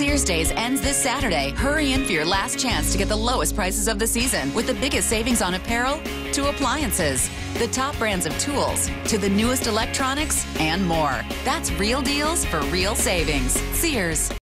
Sears Days ends this Saturday. Hurry in for your last chance to get the lowest prices of the season with the biggest savings on apparel to appliances, the top brands of tools to the newest electronics and more. That's real deals for real savings. Sears.